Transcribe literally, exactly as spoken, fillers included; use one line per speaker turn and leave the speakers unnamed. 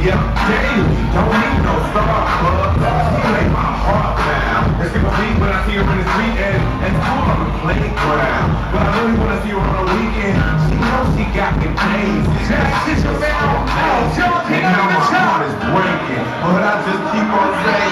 up daily. Don't need no star club. She lay my heart down. And skip a beat when I see her in the street and, and school on the playground. But I really wanna see her on the weekend. She knows she got me paid. She's a man. And now my heart is breaking. But I just keep on saying.